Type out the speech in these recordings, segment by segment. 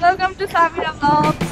Welcome to Samina Vlogs.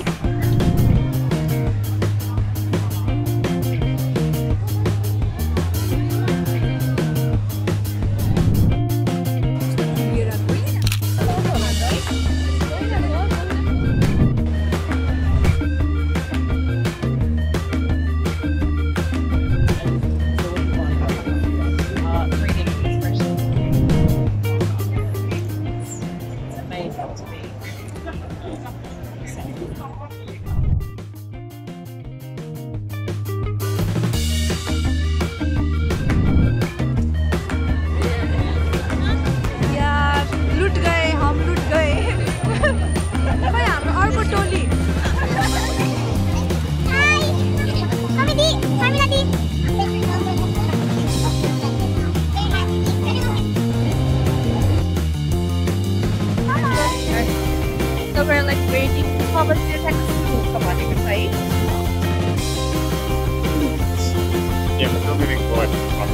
So we're like waiting for the taxi to come on, right? Yeah, we're still moving forward.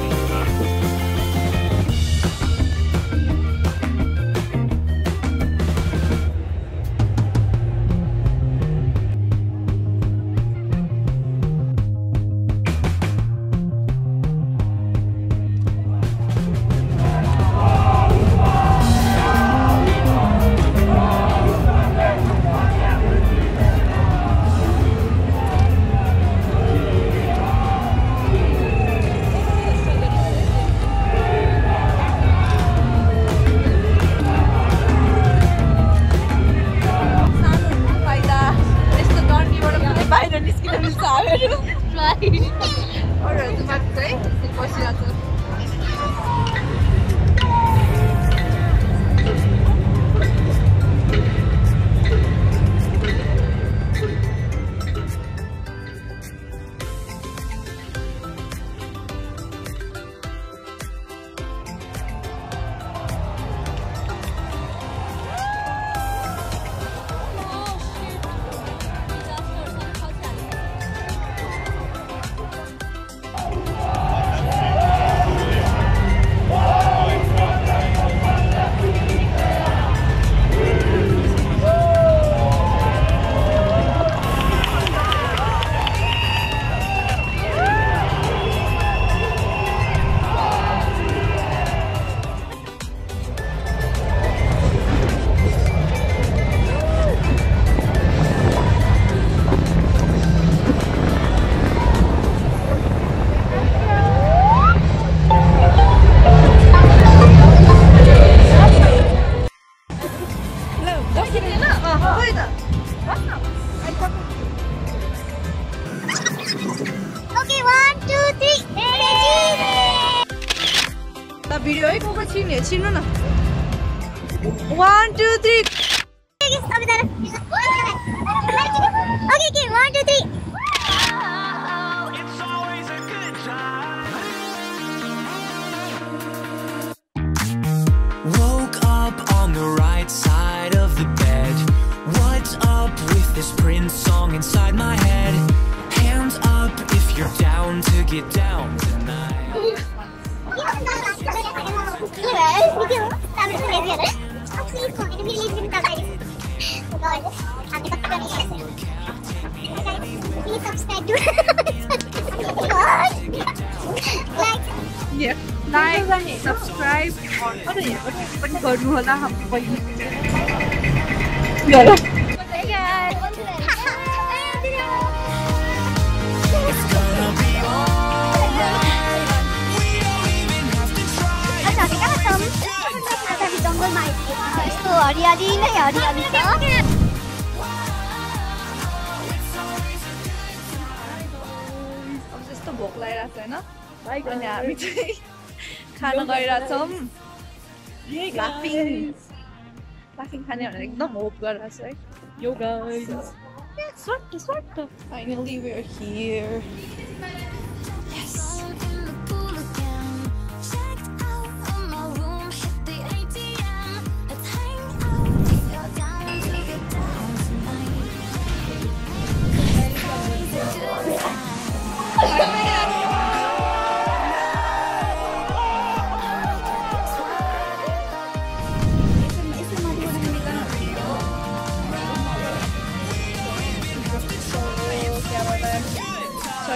Video है को छिने छिन्नु न 1 2 3 Okay 1 2 3 Woke up on the right side of the bed. What's up with this Prince song inside my head? Hands up if you're down to get down tonight. Please subscribe to Yeah, like, subscribe पनि गर्नु होला हामी पनि गरौ यस्तो हरियाली नै हरियाली छ अब जस्तो भोक लागिरहेको छ हैन अनि हामी चाहिँ खाना गइरहेछौँ लाफिङ खाने भनेर एकदम होप गरिरहेको छ है यो guys sort of finally we're here. Yes.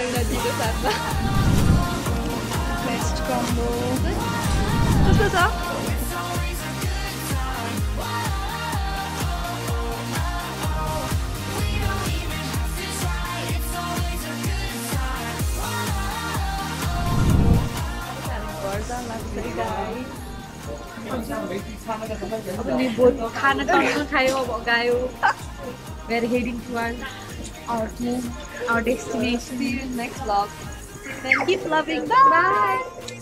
नदीको साथमा बेस्ट कम्बो कस्तो छ खाना खायो गायो we are heading towards our home, our destination. See you in the next vlog. Then keep loving. Bye.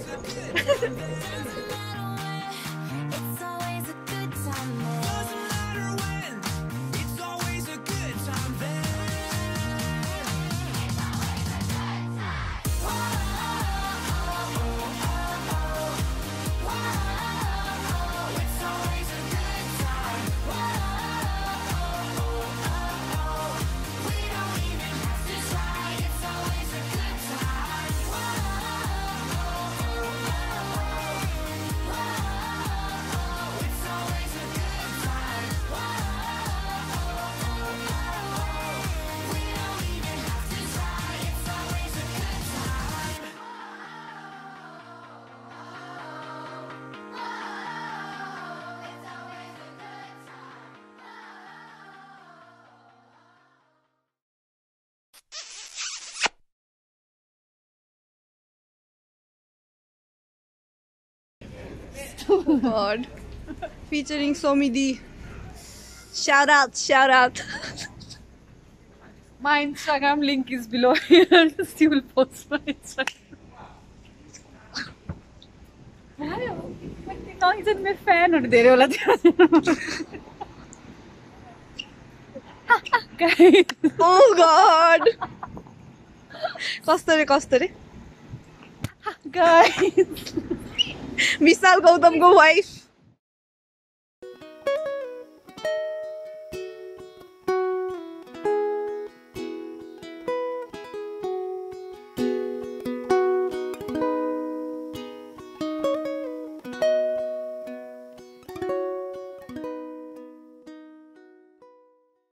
God. Featuring Somidi. Shout out, shout out. My Instagram link is below here. You will post my Instagram. Now he's my fan. Guys. Oh God. Kastore. Guys. Vishal Gautam's wife.